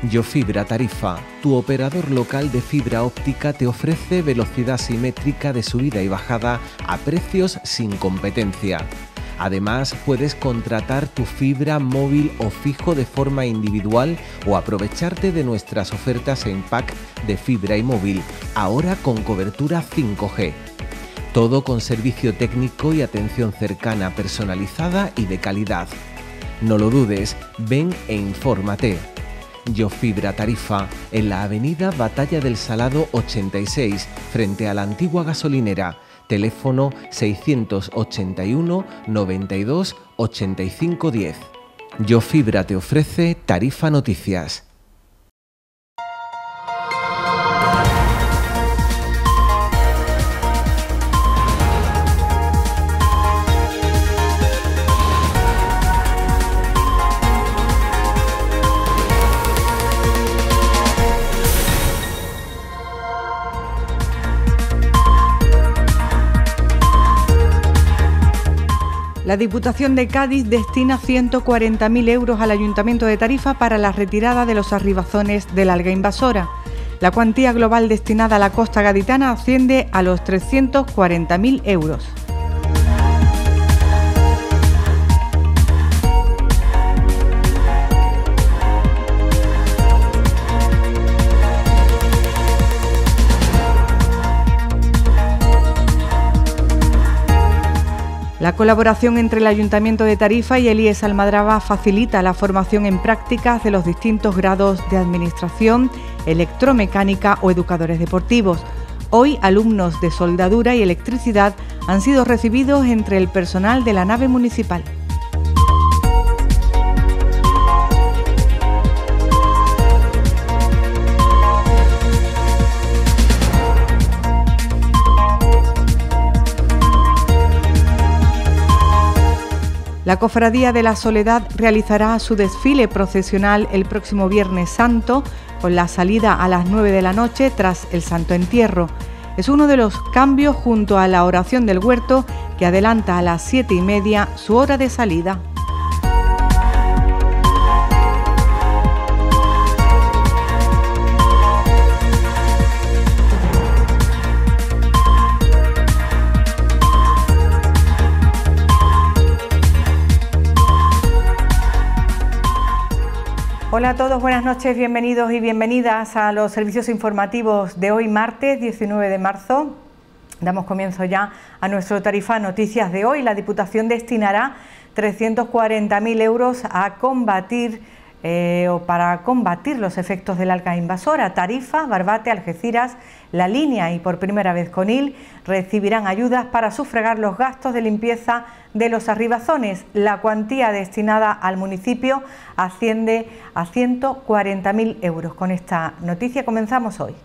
Yofibra Tarifa, tu operador local de fibra óptica, te ofrece velocidad simétrica de subida y bajada a precios sin competencia. Además, puedes contratar tu fibra móvil o fijo de forma individual o aprovecharte de nuestras ofertas en pack de fibra y móvil, ahora con cobertura 5G. Todo con servicio técnico y atención cercana, personalizada y de calidad. No lo dudes, ven e infórmate. Yofibra Tarifa, en la avenida Batalla del Salado 86, frente a la antigua gasolinera. Teléfono 681 92 85 10. Yofibra te ofrece Tarifa Noticias. La Diputación de Cádiz destina 140.000 euros al Ayuntamiento de Tarifa para la retirada de los arribazones del alga invasora. La cuantía global destinada a la costa gaditana asciende a los 340.000 euros. La colaboración entre el Ayuntamiento de Tarifa y el IES Almadraba facilita la formación en prácticas de los distintos grados de administración, electromecánica o educadores deportivos. Hoy, alumnos de soldadura y electricidad han sido recibidos entre el personal de la nave municipal. La Cofradía de la Soledad realizará su desfile procesional el próximo Viernes Santo, con la salida a las 9 de la noche tras el Santo Entierro. Es uno de los cambios junto a la oración del huerto, que adelanta a las 7:30 su hora de salida. Hola a todos, buenas noches, bienvenidos y bienvenidas a los servicios informativos de hoy, martes 19 de marzo. Damos comienzo ya a nuestro Tarifa Noticias de hoy. La Diputación destinará 340.000 euros a combatir para combatir los efectos del alga invasora. Tarifa, Barbate, Algeciras, La Línea y por primera vez Conil recibirán ayudas para sufragar los gastos de limpieza de los arribazones. La cuantía destinada al municipio asciende a 140.000 euros. Con esta noticia comenzamos hoy.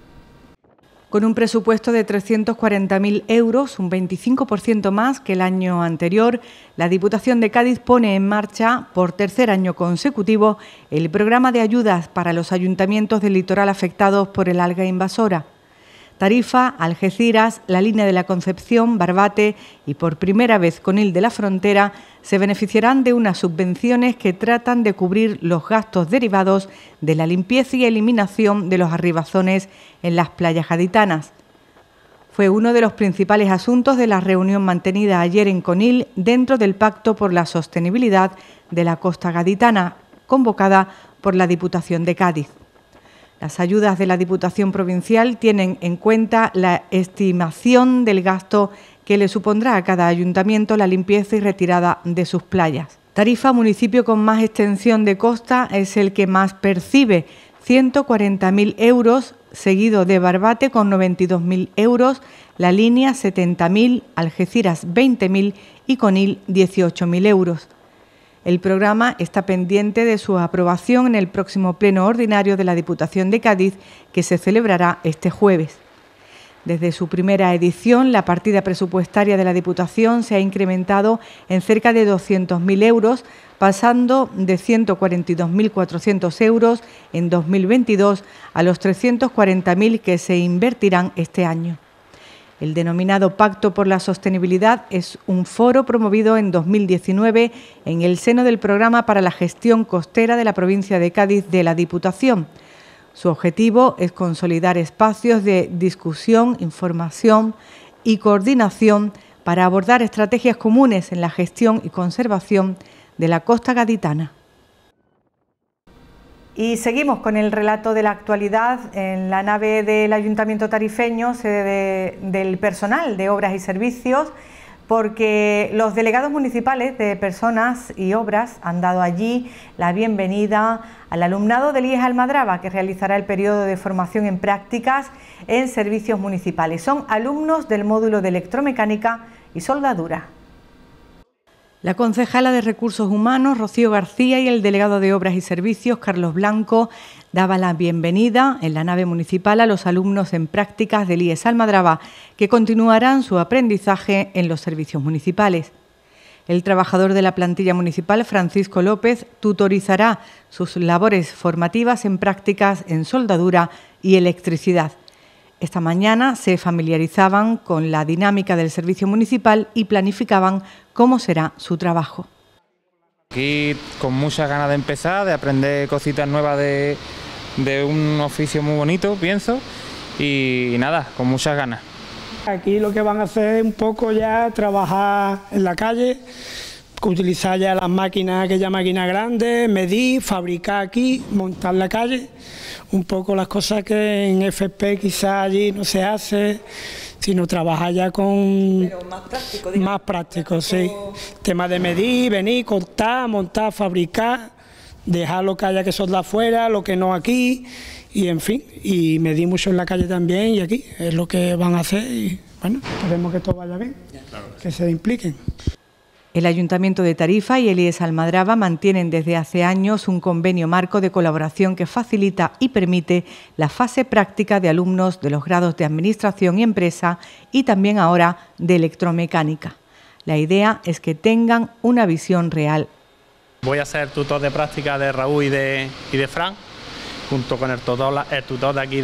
Con un presupuesto de 340.000 euros, un 25% más que el año anterior, la Diputación de Cádiz pone en marcha, por tercer año consecutivo, el programa de ayudas para los ayuntamientos del litoral afectados por el alga invasora. Tarifa, Algeciras, La Línea de la Concepción, Barbate y por primera vez Conil de la Frontera se beneficiarán de unas subvenciones que tratan de cubrir los gastos derivados de la limpieza y eliminación de los arribazones en las playas gaditanas. Fue uno de los principales asuntos de la reunión mantenida ayer en Conil dentro del Pacto por la Sostenibilidad de la Costa Gaditana, convocada por la Diputación de Cádiz. Las ayudas de la Diputación Provincial tienen en cuenta la estimación del gasto que le supondrá a cada ayuntamiento la limpieza y retirada de sus playas. Tarifa, municipio con más extensión de costa, es el que más percibe, 140.000 euros, seguido de Barbate con 92.000 euros, La Línea 70.000, Algeciras 20.000 y Conil 18.000 euros. El programa está pendiente de su aprobación en el próximo pleno ordinario de la Diputación de Cádiz, que se celebrará este jueves. Desde su primera edición, la partida presupuestaria de la Diputación se ha incrementado en cerca de 200.000 euros, pasando de 142.400 euros en 2022 a los 340.000 que se invertirán este año. El denominado Pacto por la Sostenibilidad es un foro promovido en 2019 en el seno del Programa para la Gestión Costera de la provincia de Cádiz de la Diputación. Su objetivo es consolidar espacios de discusión, información y coordinación para abordar estrategias comunes en la gestión y conservación de la costa gaditana. Y seguimos con el relato de la actualidad en la nave del Ayuntamiento tarifeño, sede del personal de Obras y Servicios, porque los delegados municipales de Personas y Obras han dado allí la bienvenida al alumnado del IES Almadraba, que realizará el periodo de formación en prácticas en servicios municipales. Son alumnos del módulo de electromecánica y soldadura. La concejala de Recursos Humanos, Rocío García, y el delegado de Obras y Servicios, Carlos Blanco, daban la bienvenida en la nave municipal a los alumnos en prácticas del IES Almadraba, que continuarán su aprendizaje en los servicios municipales. El trabajador de la plantilla municipal, Francisco López, tutorizará sus labores formativas en prácticas en soldadura y electricidad. Esta mañana se familiarizaban con la dinámica del servicio municipal y planificaban cómo será su trabajo. Aquí con muchas ganas de empezar, de aprender cositas nuevas de un oficio muy bonito, pienso, y nada, con muchas ganas. Aquí lo que van a hacer es un poco ya trabajar en la calle, utilizar ya las máquinas, aquellas máquinas grandes, medir, fabricar aquí, montar la calle, un poco las cosas que en FP quizás allí no se hace, sino trabajar ya con... Pero más práctico, digamos. Más práctico, sí. Tema de medir, venir, cortar, montar, fabricar, dejar lo que haya que soldar afuera, lo que no aquí, y en fin, y medir mucho en la calle también y aquí, es lo que van a hacer y bueno, esperemos que todo vaya bien, que se impliquen. El Ayuntamiento de Tarifa y el IES Almadraba mantienen desde hace años un convenio marco de colaboración que facilita y permite la fase práctica de alumnos de los grados de Administración y Empresa y también ahora de Electromecánica. La idea es que tengan una visión real. Voy a ser tutor de práctica de Raúl y de Fran, junto con el tutor de aquí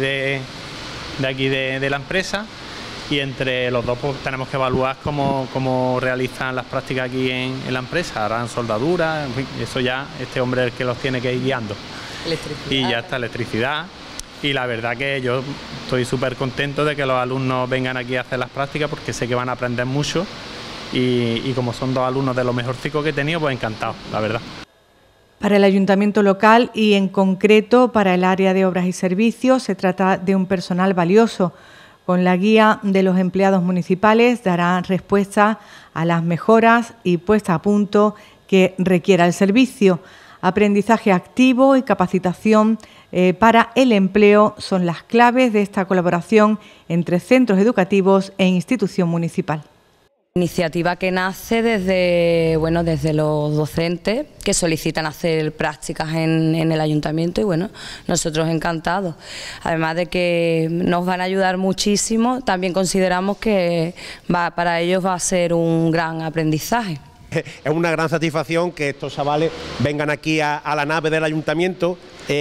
de la empresa. Y entre los dos pues, tenemos que evaluar cómo realizan las prácticas aquí en la empresa, harán soldadura, en fin, eso ya este hombre es el que los tiene que ir guiando. Y ya está, electricidad. Y la verdad que yo estoy súper contento de que los alumnos vengan aquí a hacer las prácticas porque sé que van a aprender mucho y como son dos alumnos de lo mejorcitos que he tenido, pues encantado, la verdad. Para el Ayuntamiento local y en concreto para el área de Obras y Servicios se trata de un personal valioso. Con la guía de los empleados municipales darán respuesta a las mejoras y puesta a punto que requiera el servicio. Aprendizaje activo y capacitación para el empleo son las claves de esta colaboración entre centros educativos e institución municipal. Iniciativa que nace desde los docentes que solicitan hacer prácticas en el ayuntamiento y bueno, nosotros encantados. Además de que nos van a ayudar muchísimo, también consideramos que para ellos va a ser un gran aprendizaje. Es una gran satisfacción que estos chavales vengan aquí a la nave del ayuntamiento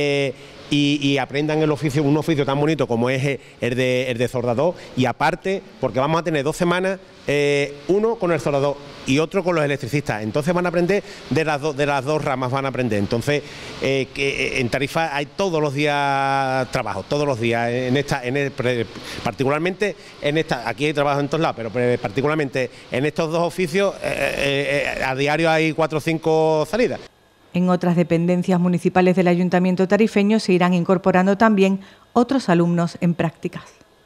y aprendan el oficio, un oficio tan bonito como es el de soldador, y aparte porque vamos a tener 2 semanas, uno con el soldador y otro con los electricistas, entonces van a aprender de las dos ramas van a aprender. Entonces en Tarifa hay todos los días trabajo, todos los días particularmente en esta, aquí hay trabajo en todos lados, pero particularmente en estos dos oficios a diario hay 4 o 5 salidas. En otras dependencias municipales del Ayuntamiento tarifeño se irán incorporando también otros alumnos en prácticas.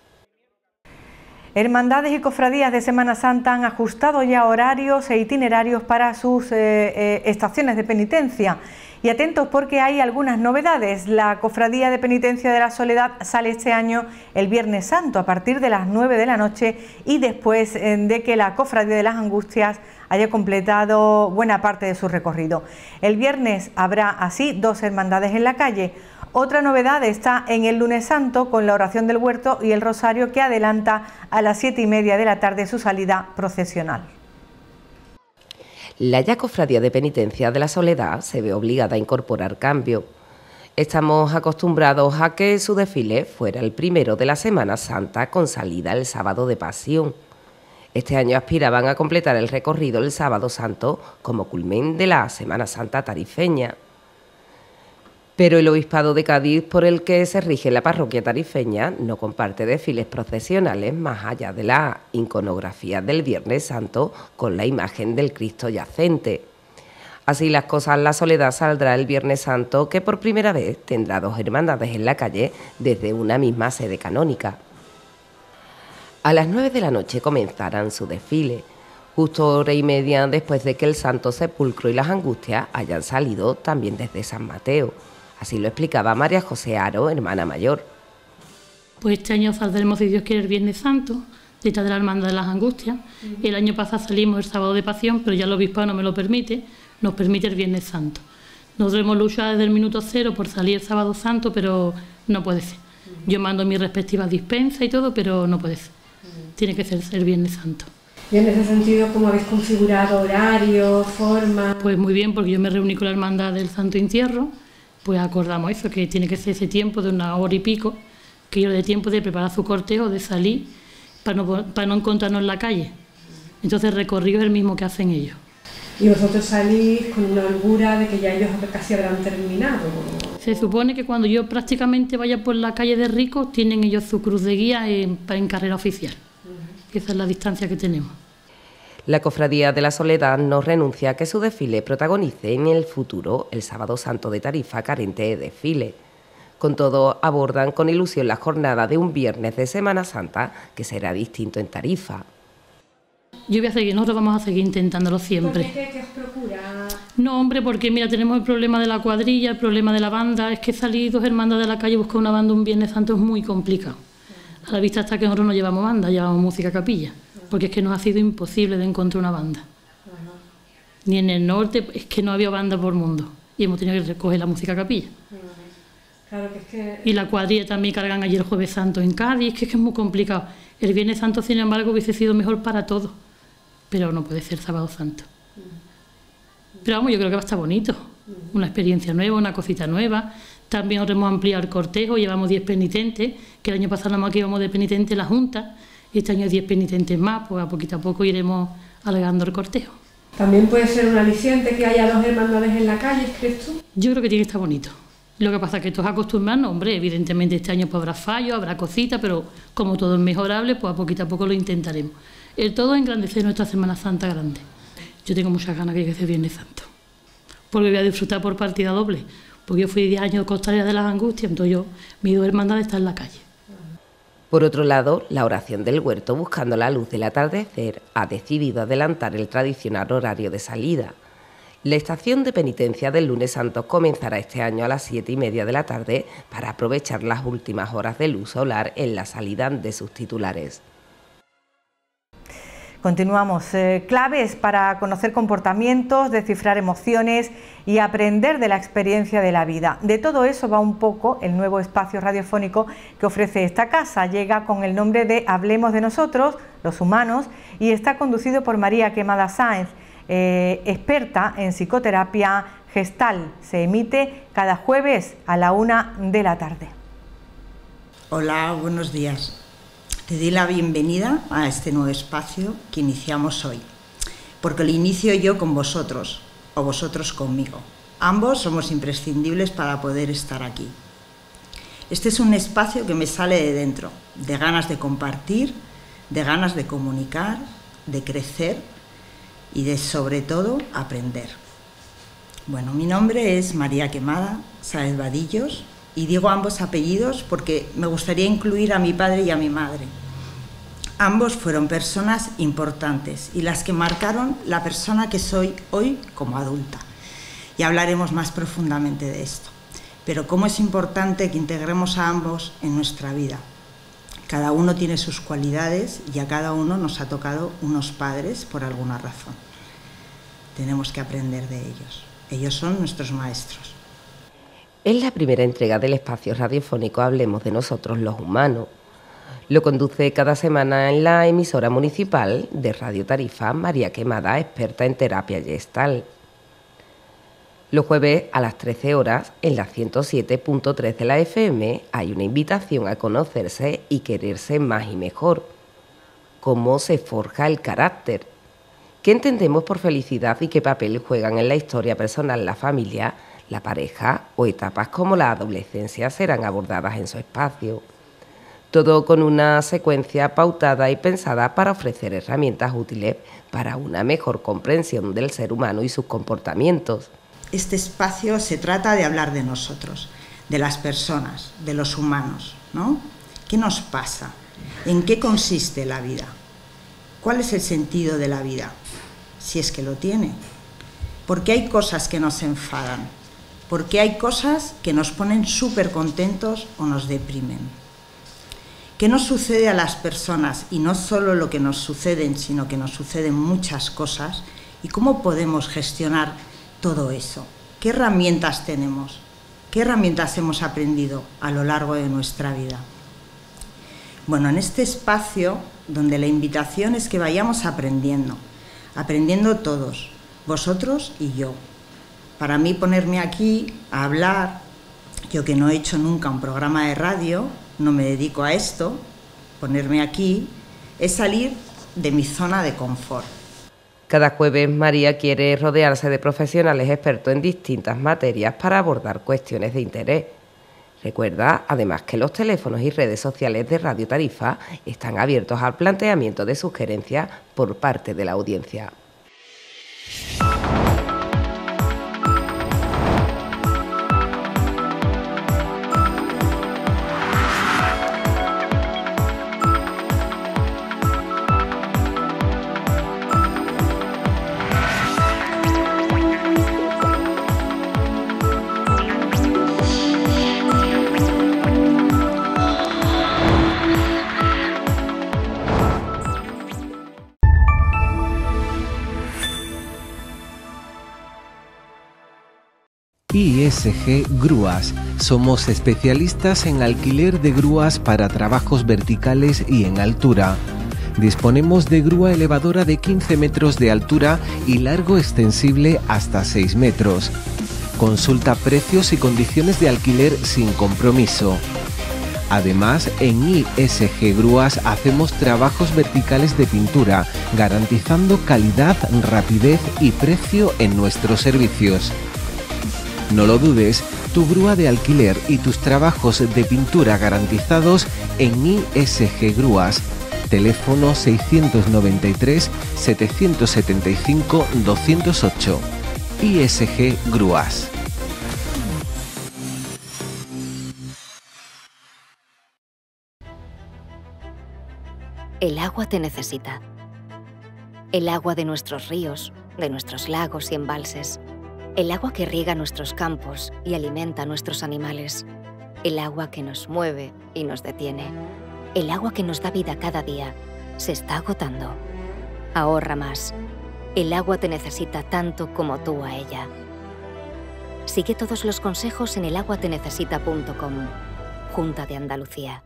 Hermandades y cofradías de Semana Santa han ajustado ya horarios e itinerarios para sus estaciones de penitencia. Y atentos porque hay algunas novedades. La Cofradía de Penitencia de la Soledad sale este año el Viernes Santo a partir de las 9 de la noche y después de que la Cofradía de las Angustias haya completado buena parte de su recorrido. El viernes habrá así 2 hermandades en la calle. Otra novedad está en el Lunes Santo con la oración del huerto y el rosario que adelanta a las 7:30 de la tarde su salida procesional. La ya Cofradía de Penitencia de la Soledad se ve obligada a incorporar cambio. Estamos acostumbrados a que su desfile fuera el primero de la Semana Santa con salida el sábado de Pasión. Este año aspiraban a completar el recorrido el sábado santo como culmen de la Semana Santa tarifeña. Pero el Obispado de Cádiz, por el que se rige la parroquia tarifeña, no comparte desfiles procesionales más allá de la iconografía del Viernes Santo con la imagen del Cristo yacente. Así las cosas, la Soledad saldrá el Viernes Santo, que por primera vez tendrá 2 hermandades en la calle desde una misma sede canónica. A las 9 de la noche comenzarán su desfile, justo hora y media después de que el Santo Sepulcro y las Angustias hayan salido también desde San Mateo. Así lo explicaba María José Aro, hermana mayor. Pues este año saldremos, si Dios quiere, el Viernes Santo, detrás de la Hermandad de las Angustias. El año pasado salimos el sábado de Pasión, pero ya el Obispado no me lo permite, nos permite el Viernes Santo. Nosotros hemos luchado desde el minuto cero por salir el sábado santo, pero no puede ser. Yo mando mis respectivas dispensas y todo, pero no puede ser. Tiene que ser el Viernes Santo. Y en ese sentido, ¿cómo habéis configurado horario, forma? Pues muy bien, porque yo me reuní con la Hermandad del Santo Entierro, pues acordamos eso, que tiene que ser ese tiempo de 1 hora y pico, que yo le dé tiempo de preparar su cortejo, de salir, para no encontrarnos en la calle. Entonces el recorrido es el mismo que hacen ellos. ¿Y vosotros salís con una holgura de que ya ellos casi habrán terminado? Se supone que cuando yo prácticamente vaya por la calle de Rico, tienen ellos su cruz de guía en carrera oficial. Esa es la distancia que tenemos. La Cofradía de la Soledad no renuncia a que su desfile protagonice en el futuro el Sábado Santo de Tarifa, carente de desfile. Con todo, abordan con ilusión la jornada de un viernes de Semana Santa que será distinto en Tarifa. Nosotros vamos a seguir intentándolo siempre. ¿Por qué? ¿Qué os procura? No, hombre, porque mira, tenemos el problema de la cuadrilla, el problema de la banda. Es que salir 2 hermandades de la calle y buscar una banda un Viernes Santo es muy complicado. A la vista está que nosotros no llevamos banda, llevamos música a capilla, porque es que nos ha sido imposible de encontrar una banda. Ni en el norte, es que no había banda por mundo, y hemos tenido que recoger la música a capilla. Claro que es que... Y la cuadrilla también cargan ayer el Jueves Santo en Cádiz, es que es muy complicado. El Viernes Santo, sin embargo, hubiese sido mejor para todos, pero no puede ser Sábado Santo. Pero vamos, yo creo que va a estar bonito, una experiencia nueva, una cosita nueva. También nosotros hemos ampliado el cortejo, llevamos 10 penitentes, que el año pasado nada más que íbamos de penitente la Junta, y este año 10 penitentes más, pues a poco iremos alargando el cortejo. ¿También puede ser un aliciente que haya 2 hermandades en la calle, crees tú? Yo creo que tiene que estar bonito. Lo que pasa es que esto es acostumbrarnos, hombre, evidentemente este año pues habrá fallos, habrá cositas, pero como todo es mejorable, pues a poco lo intentaremos. El todo es engrandecer nuestra Semana Santa grande. Yo tengo muchas ganas que llegue ese Viernes Santo, porque voy a disfrutar por partida doble. Porque yo fui 10 años costalera de las Angustias, entonces mis 2 hermandades están en la calle. Por otro lado, la oración del huerto, buscando la luz del atardecer, ha decidido adelantar el tradicional horario de salida. La estación de penitencia del Lunes Santo comenzará este año a las 7:30 de la tarde para aprovechar las últimas horas de luz solar en la salida de sus titulares. Continuamos. Claves para conocer comportamientos, descifrar emociones y aprender de la experiencia de la vida. De todo eso va un poco el nuevo espacio radiofónico que ofrece esta casa. Llega con el nombre de Hablemos de Nosotros, los humanos, y está conducido por María Quemada Sáenz, experta en psicoterapia gestal. Se emite cada jueves a la 1 de la tarde. Hola, buenos días. Te doy la bienvenida a este nuevo espacio que iniciamos hoy, porque lo inicio yo con vosotros, o vosotros conmigo. Ambos somos imprescindibles para poder estar aquí. Este es un espacio que me sale de dentro, de ganas de compartir, de ganas de comunicar, de crecer y de, sobre todo, aprender. Bueno, mi nombre es María Quemada Sáenz Vadillos, y digo ambos apellidos porque me gustaría incluir a mi padre y a mi madre. Ambos fueron personas importantes y las que marcaron la persona que soy hoy como adulta. Y hablaremos más profundamente de esto. Pero cómo es importante que integremos a ambos en nuestra vida. Cada uno tiene sus cualidades y a cada uno nos ha tocado unos padres por alguna razón. Tenemos que aprender de ellos. Ellos son nuestros maestros. Es la primera entrega del espacio radiofónico Hablemos de Nosotros los Humanos. Lo conduce cada semana en la emisora municipal de Radio Tarifa María Quemada, experta en terapia gestal. Los jueves a las 13 horas, en la 107.3 de la FM, hay una invitación a conocerse y quererse más y mejor. ¿Cómo se forja el carácter? ¿Qué entendemos por felicidad y qué papel juegan en la historia personal la familia, la pareja o etapas como la adolescencia serán abordadas en su espacio? Todo con una secuencia pautada y pensada para ofrecer herramientas útiles para una mejor comprensión del ser humano y sus comportamientos. Este espacio se trata de hablar de nosotros, de las personas, de los humanos, ¿no? ¿Qué nos pasa? ¿En qué consiste la vida? ¿Cuál es el sentido de la vida? Si es que lo tiene. ¿Por qué hay cosas que nos enfadan? ¿Por qué hay cosas que nos ponen súper contentos o nos deprimen? ¿Qué nos sucede a las personas? Y no solo lo que nos suceden, sino que nos suceden muchas cosas. ¿Y cómo podemos gestionar todo eso? ¿Qué herramientas tenemos? ¿Qué herramientas hemos aprendido a lo largo de nuestra vida? Bueno, en este espacio, donde la invitación es que vayamos aprendiendo todos, vosotros y yo. Para mí ponerme aquí a hablar, yo que no he hecho nunca un programa de radio, no me dedico a esto, ponerme aquí es salir de mi zona de confort. Cada jueves María quiere rodearse de profesionales expertos en distintas materias para abordar cuestiones de interés. Recuerda, además, que los teléfonos y redes sociales de Radio Tarifa están abiertos al planteamiento de sugerencias por parte de la audiencia. ISG Grúas. Somos especialistas en alquiler de grúas para trabajos verticales y en altura. Disponemos de grúa elevadora de 15 metros de altura y largo extensible hasta 6 metros. Consulta precios y condiciones de alquiler sin compromiso. Además, en ISG Grúas hacemos trabajos verticales de pintura, garantizando calidad, rapidez y precio en nuestros servicios. No lo dudes, tu grúa de alquiler y tus trabajos de pintura garantizados en ISG Grúas. Teléfono 693 775 208. ISG Grúas. El agua te necesita. El agua de nuestros ríos, de nuestros lagos y embalses. El agua que riega nuestros campos y alimenta a nuestros animales. El agua que nos mueve y nos detiene. El agua que nos da vida cada día se está agotando. Ahorra más. El agua te necesita tanto como tú a ella. Sigue todos los consejos en elaguatenecesita.com. Junta de Andalucía.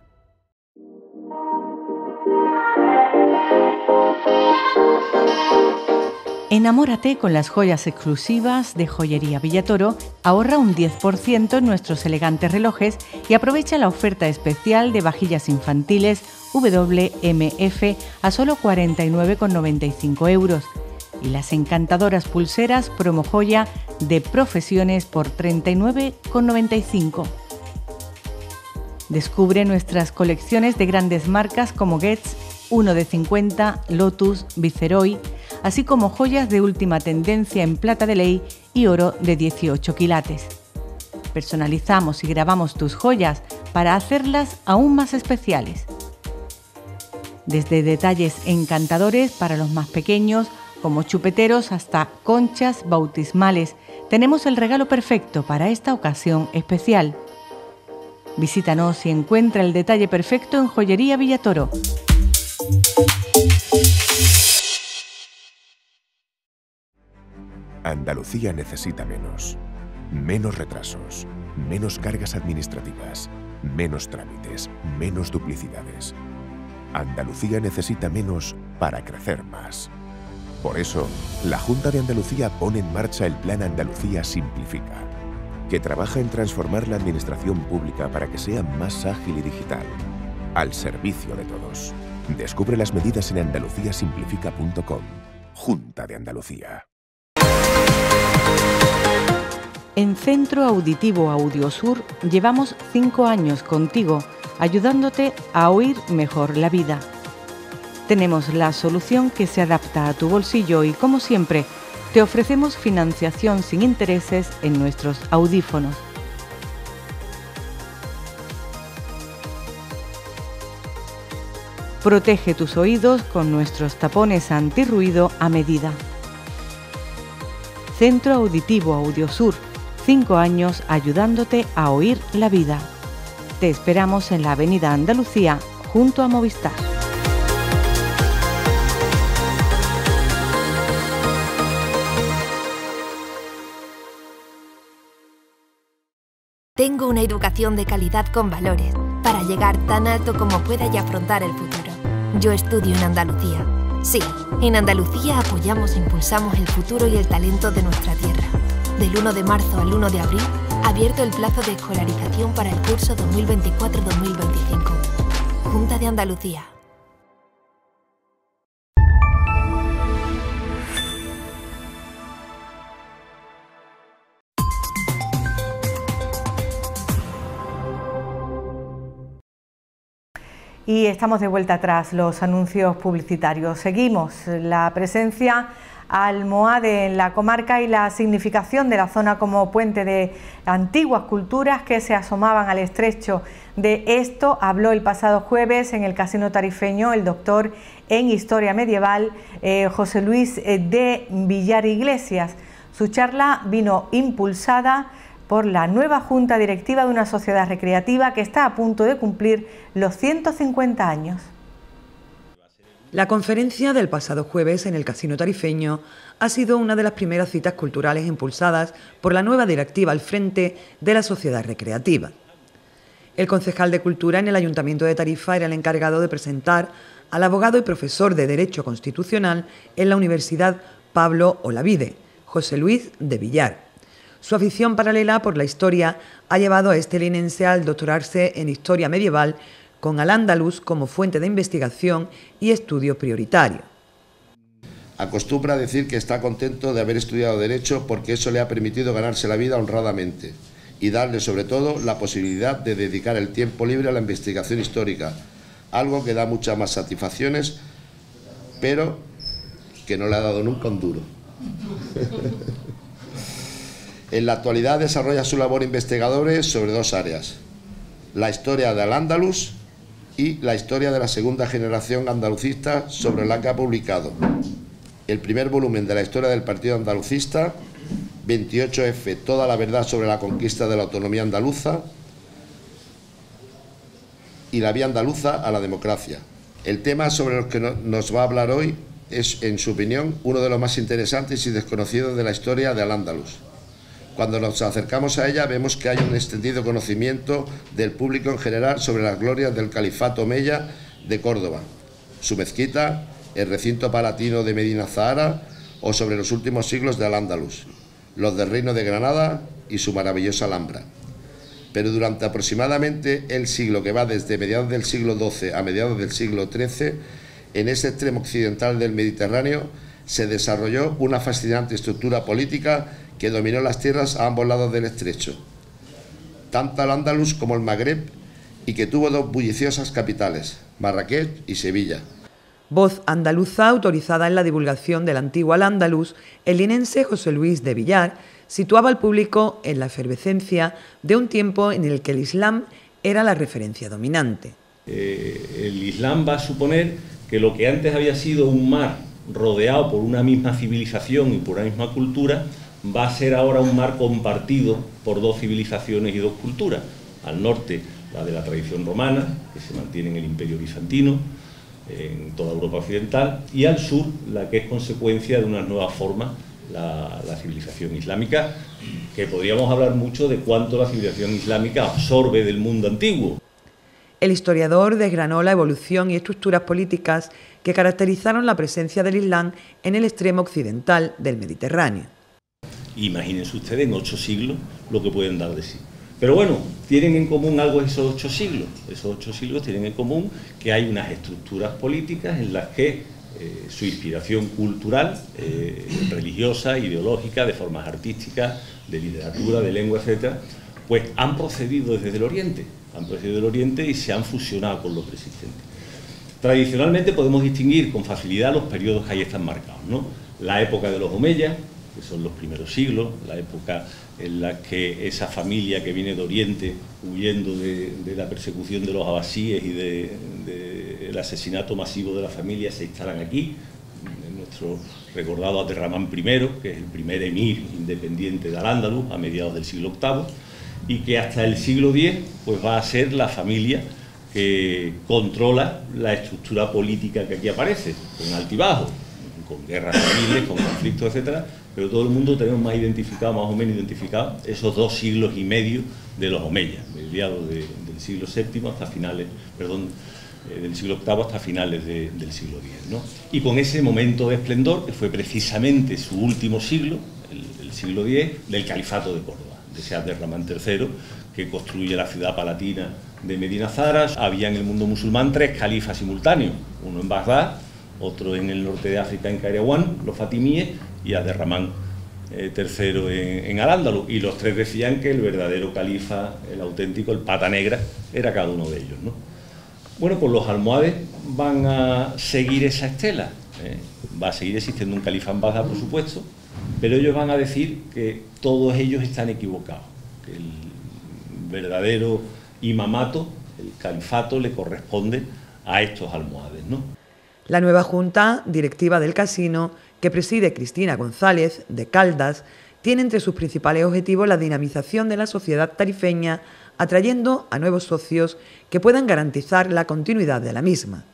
Enamórate con las joyas exclusivas de Joyería Villatoro, ahorra un 10% en nuestros elegantes relojes y aprovecha la oferta especial de vajillas infantiles WMF a solo 49,95 euros y las encantadoras pulseras Promo Joya de Profesiones por 39,95. Descubre nuestras colecciones de grandes marcas como Guess, 1 de 50, Lotus, Viceroy, así como joyas de última tendencia en plata de ley y oro de 18 quilates. Personalizamos y grabamos tus joyas para hacerlas aún más especiales. Desde detalles encantadores para los más pequeños, como chupeteros, hasta conchas bautismales, tenemos el regalo perfecto para esta ocasión especial. Visítanos y encuentra el detalle perfecto en Joyería Villatoro. Andalucía necesita menos. Menos retrasos, menos cargas administrativas, menos trámites, menos duplicidades. Andalucía necesita menos para crecer más. Por eso, la Junta de Andalucía pone en marcha el Plan Andalucía Simplifica, que trabaja en transformar la administración pública para que sea más ágil y digital, al servicio de todos. Descubre las medidas en andaluciasimplifica.com. Junta de Andalucía. En Centro Auditivo Audiosur llevamos 5 años contigo, ayudándote a oír mejor la vida. Tenemos la solución que se adapta a tu bolsillo y, como siempre, te ofrecemos financiación sin intereses en nuestros audífonos. Protege tus oídos con nuestros tapones antirruido a medida. Centro Auditivo Audiosur, 5 años ayudándote a oír la vida. Te esperamos en la Avenida Andalucía, junto a Movistar. Tengo una educación de calidad con valores para llegar tan alto como pueda y afrontar el futuro. Yo estudio en Andalucía. Sí, en Andalucía apoyamos e impulsamos el futuro y el talento de nuestra tierra. Del 1 de marzo al 1 de abril, abierto el plazo de escolarización para el curso 2024-2025. Junta de Andalucía. Y estamos de vuelta tras los anuncios publicitarios. Seguimos la presencia almohade en la comarca y la significación de la zona como puente de antiguas culturas que se asomaban al estrecho. De esto habló el pasado jueves en el Casino Tarifeño el doctor en Historia Medieval José Luis de Villar Iglesias. Su charla vino impulsada por la nueva Junta Directiva de una sociedad recreativa que está a punto de cumplir los 150 años. La conferencia del pasado jueves en el Casino Tarifeño ha sido una de las primeras citas culturales impulsadas por la nueva directiva al frente de la sociedad recreativa. El concejal de Cultura en el Ayuntamiento de Tarifa era el encargado de presentar al abogado y profesor de Derecho Constitucional en la Universidad Pablo Olavide, José Luis de Villar. Su afición paralela por la historia ha llevado a este linense al doctorarse en Historia Medieval con Al-Ándalus como fuente de investigación y estudio prioritario. Acostumbra a decir que está contento de haber estudiado Derecho porque eso le ha permitido ganarse la vida honradamente y darle sobre todo la posibilidad de dedicar el tiempo libre a la investigación histórica, algo que da muchas más satisfacciones, pero que no le ha dado nunca un duro. En la actualidad desarrolla su labor investigadora sobre 2 áreas, la historia de Al-Ándalus y la historia de la segunda generación andalucista, sobre la que ha publicado el primer volumen de la historia del Partido Andalucista, 28F, toda la verdad sobre la conquista de la autonomía andaluza y la vía andaluza a la democracia. El tema sobre el que nos va a hablar hoy es, en su opinión, uno de los más interesantes y desconocidos de la historia de Al-Ándalus. Cuando nos acercamos a ella vemos que hay un extendido conocimiento del público en general sobre las glorias del Califato Omeya de Córdoba, su mezquita, el recinto palatino de Medina Zahara o sobre los últimos siglos de Al-Ándalus, los del Reino de Granada y su maravillosa Alhambra. Pero durante aproximadamente el siglo que va desde mediados del siglo XII a mediados del siglo XIII, en ese extremo occidental del Mediterráneo se desarrolló una fascinante estructura política que dominó las tierras a ambos lados del estrecho, tanto Al-Ándalus como el Magreb, y que tuvo 2 bulliciosas capitales, Marrakech y Sevilla. Voz andaluza autorizada en la divulgación del antiguo Al-Ándalus, el linense José Luis de Villar situaba al público en la efervescencia de un tiempo en el que el Islam era la referencia dominante. El Islam va a suponer que lo que antes había sido un mar rodeado por una misma civilización y por una misma cultura, va a ser ahora un mar compartido por 2 civilizaciones y 2 culturas. Al norte, la de la tradición romana, que se mantiene en el Imperio Bizantino, en toda Europa occidental, y al sur, la que es consecuencia de unas nuevas formas, la civilización islámica, que podríamos hablar mucho de cuánto la civilización islámica absorbe del mundo antiguo. El historiador desgranó la evolución y estructuras políticas que caracterizaron la presencia del Islam en el extremo occidental del Mediterráneo. Imagínense ustedes en 8 siglos lo que pueden dar de sí. Pero bueno, tienen en común algo esos 8 siglos. Esos 8 siglos tienen en común que hay unas estructuras políticas en las que su inspiración cultural, religiosa, ideológica, de formas artísticas, de literatura, de lengua, etcétera, pues han procedido desde el Oriente y se han fusionado con lo preexistente. Tradicionalmente podemos distinguir con facilidad los periodos que ahí están marcados, ¿no? La época de los omeyas, que son los primeros siglos, la época en la que esa familia que viene de Oriente, huyendo de la persecución de los abasíes y del asesinato masivo de la familia, se instalan aquí, en nuestro recordado Abderramán I, que es el primer emir independiente de Al-Ándalus a mediados del siglo VIII, y que hasta el siglo X pues va a ser la familia que controla la estructura política que aquí aparece, con altibajos, con guerras civiles, con conflictos, etcétera, pero todo el mundo tenemos más o menos identificado esos 2 siglos y medio de los omeyas, mediados del siglo VII hasta finales, del siglo VIII hasta finales del siglo X, ¿no? Y con ese momento de esplendor, que fue precisamente su último siglo, el siglo X, del califato de Córdoba, de ese Abderramán III, que construye la ciudad palatina de Medina Zara. Había en el mundo musulmán 3 califas simultáneos, uno en Bagdad, otro en el norte de África, en Kairouán, los fatimíes, y Abderramán III en Al-Ándalus, y los 3 decían que el verdadero califa, el auténtico, el pata negra, era cada uno de ellos, ¿no? Bueno, pues los almohades van a seguir esa estela, va a seguir existiendo un califa en Bagdad, por supuesto, pero ellos van a decir que todos ellos están equivocados, que el verdadero imamato, el califato, le corresponde a estos almohades, ¿no? La nueva junta directiva del casino, que preside Cristina González, de Caldas, tiene entre sus principales objetivos la dinamización de la sociedad tarifeña, atrayendo a nuevos socios que puedan garantizar la continuidad de la misma.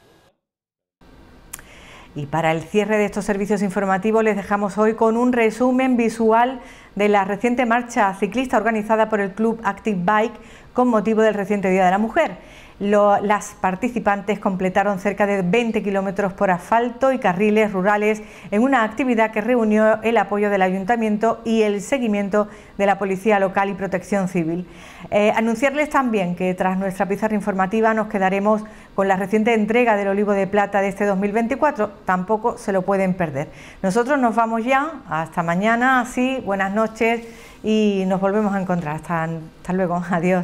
Y para el cierre de estos servicios informativos les dejamos hoy con un resumen visual de la reciente marcha ciclista organizada por el Club Active Bike con motivo del reciente Día de la Mujer. Las participantes completaron cerca de 20 kilómetros por asfalto y carriles rurales en una actividad que reunió el apoyo del Ayuntamiento y el seguimiento de la Policía Local y Protección Civil. Anunciarles también que tras nuestra pizarra informativa nos quedaremos con la reciente entrega del Olivo de Plata de este 2024, tampoco se lo pueden perder. Nosotros nos vamos ya, hasta mañana, así, buenas noches y nos volvemos a encontrar. Hasta luego, adiós.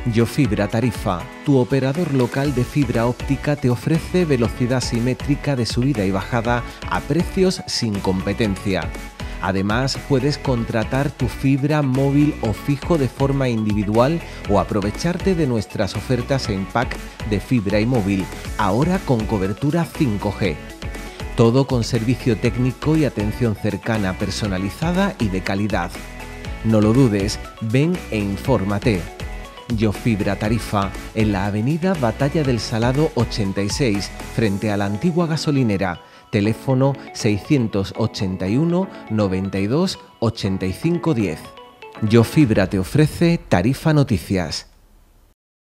Yofibra Tarifa, tu operador local de fibra óptica, te ofrece velocidad simétrica de subida y bajada a precios sin competencia. Además, puedes contratar tu fibra móvil o fijo de forma individual o aprovecharte de nuestras ofertas en pack de fibra y móvil, ahora con cobertura 5G. Todo con servicio técnico y atención cercana, personalizada y de calidad. No lo dudes, ven e infórmate. Yofibra Tarifa, en la avenida Batalla del Salado 86, frente a la antigua gasolinera. Teléfono 681 92 85 10. Yofibra te ofrece Tarifa Noticias.